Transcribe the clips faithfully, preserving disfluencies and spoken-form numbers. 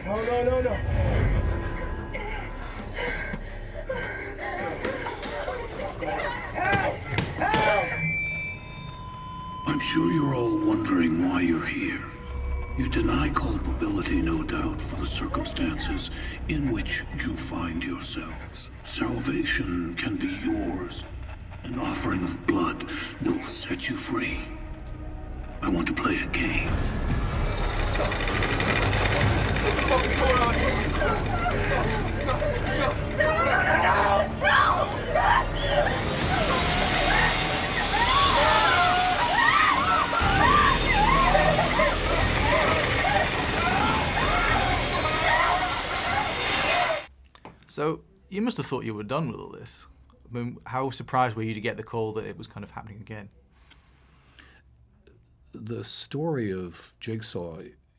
No, no, no, no. Help! Help! I'm sure you're all wondering why you're here. You deny culpability, no doubt, for the circumstances in which you find yourselves. Salvation can be yours. An offering of blood will set you free. I want to play a game. What's going on here? No! No! So, you must have thought you were done with all this. I mean, how surprised were you to get the call that it was kind of happening again? The story of Jigsaw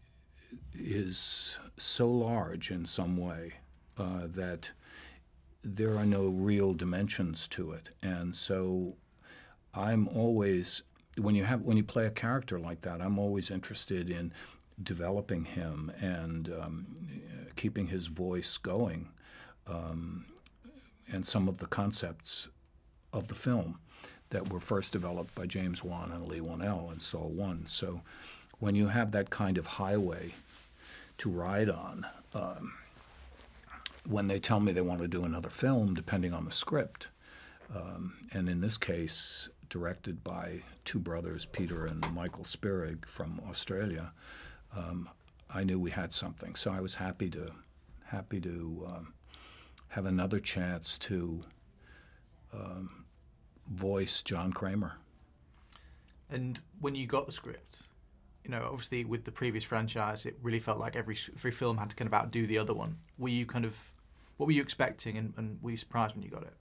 is so large in some way uh, that there are no real dimensions to it. And so I'm always, when you have, when you play a character like that, I'm always interested in developing him and um, keeping his voice going. Um, and some of the concepts of the film that were first developed by James Wan and Leigh Whannell in Saw one. So when you have that kind of highway to ride on, um, when they tell me they want to do another film, depending on the script, um, and in this case, directed by two brothers, Peter and Michael Spierig from Australia, um, I knew we had something. So I was happy to, happy to um, have another chance to um, voice John Kramer. And when you got the script, you know, obviously with the previous franchise, it really felt like every every film had to kind of outdo the other one. Were you kind of, what were you expecting, and, and were you surprised when you got it?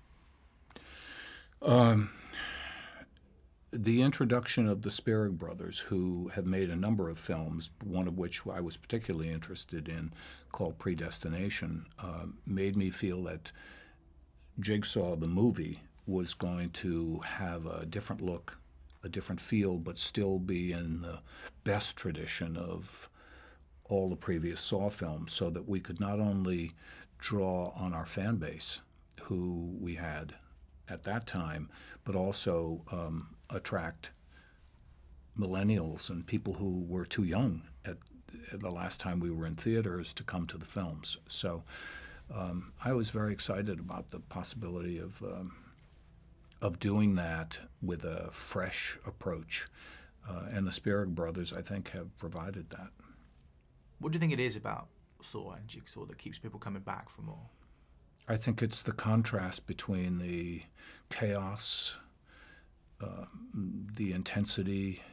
Um, the introduction of the Spierig brothers, who have made a number of films, one of which I was particularly interested in, called Predestination, uh, made me feel that Jigsaw, the movie, was going to have a different look, a different feel, but still be in the best tradition of all the previous Saw films, so that we could not only draw on our fan base, who we had at that time, but also um, attract millennials and people who were too young at, at the last time we were in theaters to come to the films. So um, I was very excited about the possibility of um, of doing that with a fresh approach. Uh, and the Spierig brothers, I think, have provided that. What do you think it is about Saw and Jigsaw that keeps people coming back for more? I think it's the contrast between the chaos, uh, the intensity,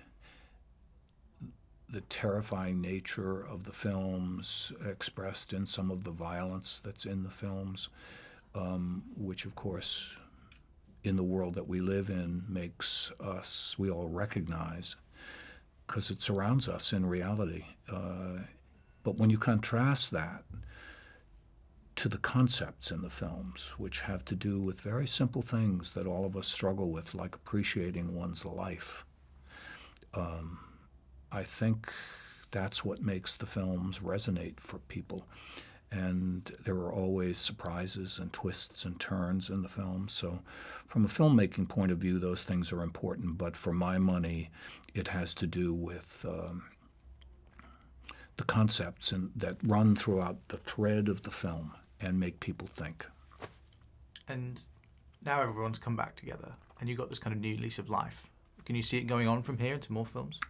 the terrifying nature of the films expressed in some of the violence that's in the films, um, which, of course, in the world that we live in makes us, we all recognize, because it surrounds us in reality. Uh, but when you contrast that to the concepts in the films, which have to do with very simple things that all of us struggle with, like appreciating one's life, um, I think that's what makes the films resonate for people. And there are always surprises and twists and turns in the film. So from a filmmaking point of view, those things are important. But for my money, it has to do with um, the concepts and, that run throughout the thread of the film and make people think. And now everyone's come back together, and you've got this kind of new lease of life. Can you see it going on from here into more films?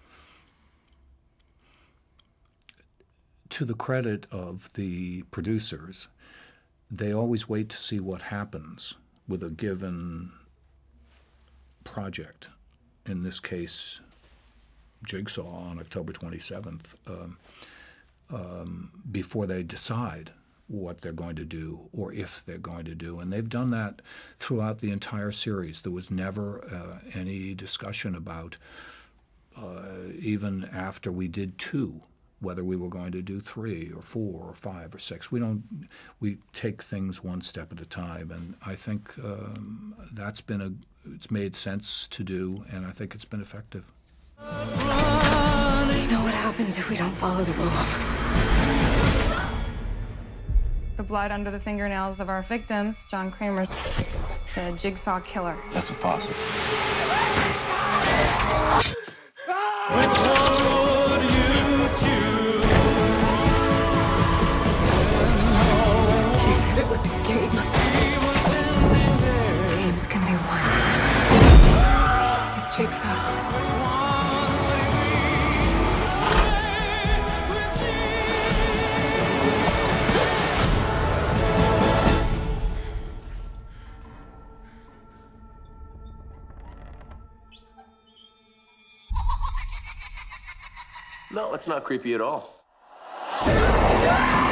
To the credit of the producers, they always wait to see what happens with a given project. In this case, Jigsaw on October twenty-seventh, um, um, before they decide what they're going to do or if they're going to do. And they've done that throughout the entire series. There was never uh, any discussion about, uh, even after we did two, whether we were going to do three or four or five or six. We don't, we take things one step at a time, and I think um, that's been a, it's made sense to do, and I think it's been effective. You know what happens if we don't follow the rules? of blood under the fingernails of our victim. It's John Kramer, the Jigsaw killer. That's impossible. It was a game. Games can be won. It's Jigsaw. No, it's not creepy at all.